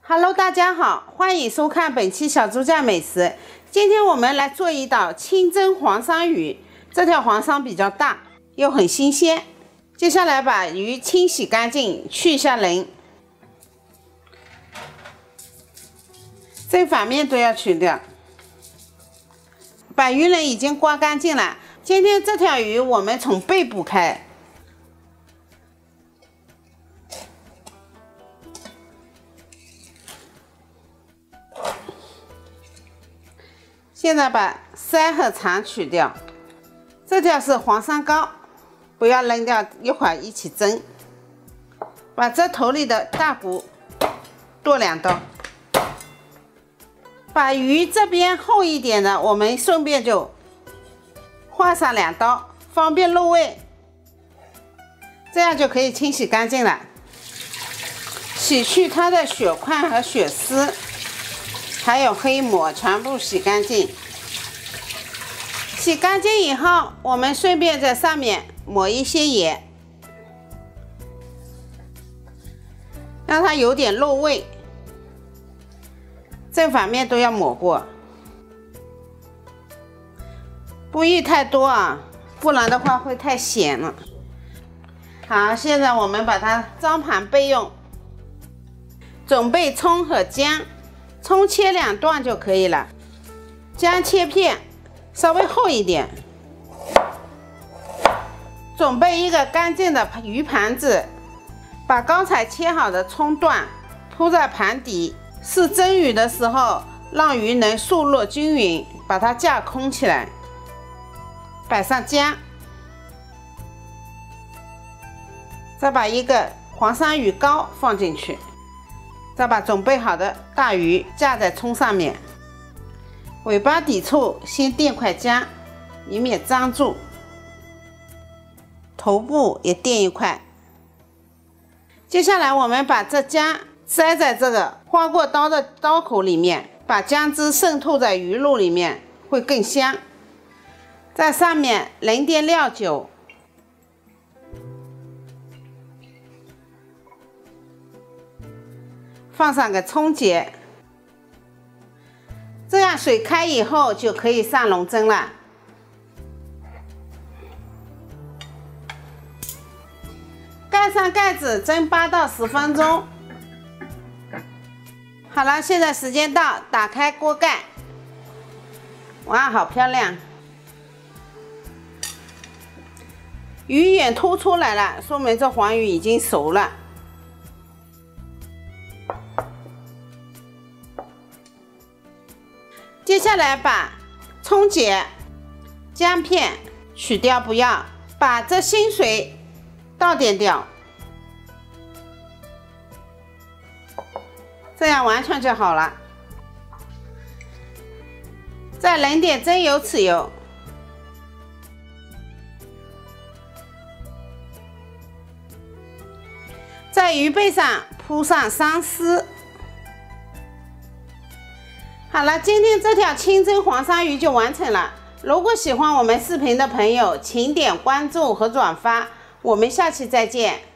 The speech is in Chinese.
Hello， 大家好，欢迎收看本期小猪酱美食。今天我们来做一道清蒸黄鳝鱼，这条黄鳝比较大，又很新鲜。接下来把鱼清洗干净，去一下鳞，正反面都要去掉。把鱼鳞已经刮干净了。今天这条鱼我们从背部开。 现在把鳃和肠取掉，这条是黄鳝膏，不要扔掉，一会儿一起蒸。把这头里的大骨剁2刀，把鱼这边厚一点的，我们顺便就划上2刀，方便入味。这样就可以清洗干净了，洗去它的血块和血丝。 还有黑膜全部洗干净。洗干净以后，我们顺便在上面抹一些盐，让它有点入味。正反面都要抹过，不宜太多啊，不然的话会太咸了。好，现在我们把它装盘备用。准备葱和姜。 葱切2段就可以了，姜切片，稍微厚一点。准备一个干净的鱼盘子，把刚才切好的葱段铺在盘底，是蒸鱼的时候让鱼能受热均匀，把它架空起来。摆上姜，再把一个黄鳝鱼膏放进去。 再把准备好的大鱼架在葱上面，尾巴底处先垫块姜，以免粘住。头部也垫一块。接下来我们把这姜塞在这个划过刀的刀口里面，把姜汁渗透在鱼肉里面，会更香。在上面淋点料酒。 放上个葱节，这样水开以后就可以上笼蒸了。盖上盖子蒸8到10分钟。好了，现在时间到，打开锅盖。哇，好漂亮！鱼眼凸出来了，说明这黄鱼已经熟了。 接下来把葱节、姜片取掉，不要把这腥水倒点掉，这样完全就好了。再淋点蒸油豉油，在鱼背上铺上芫丝。 好了，今天这条清蒸黄鳝鱼就完成了。如果喜欢我们视频的朋友，请点关注和转发。我们下期再见。